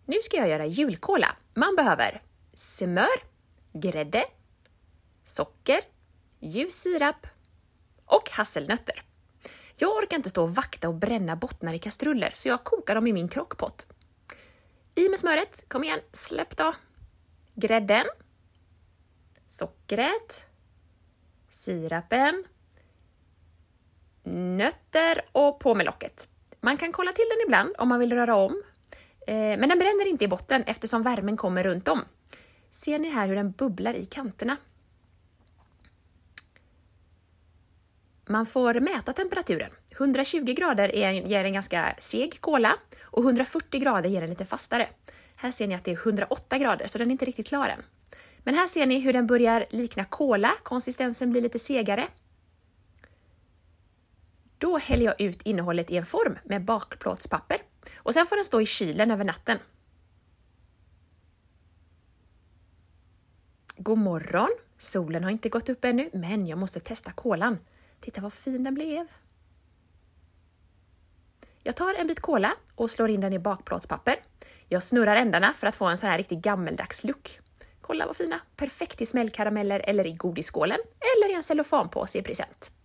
Nu ska jag göra julkola. Man behöver smör, grädde, socker, ljus sirap och hasselnötter. Jag orkar inte stå och vakta och bränna bottnar i kastruller så jag kokar dem i min krockpott. I med smöret, kom igen, släpp då. Grädden, sockret, sirapen, nötter och på med locket. Man kan kolla till den ibland om man vill röra om. Men den bränner inte i botten eftersom värmen kommer runt om. Ser ni här hur den bubblar i kanterna? Man får mäta temperaturen. 120 grader ger en ganska seg kola och 140 grader ger en lite fastare. Här ser ni att det är 108 grader så den är inte riktigt klar än. Men här ser ni hur den börjar likna kola, konsistensen blir lite segare. Då häller jag ut innehållet i en form med bakplåtspapper och sen får den stå i kylen över natten. God morgon! Solen har inte gått upp ännu men jag måste testa kolan. Titta vad fin den blev! Jag tar en bit kola och slår in den i bakplåtspapper. Jag snurrar ändarna för att få en sån här riktigt gammeldags look. Kolla vad fina! Perfekt i smällkarameller eller i godisskålen eller i en cellofanpåse i present.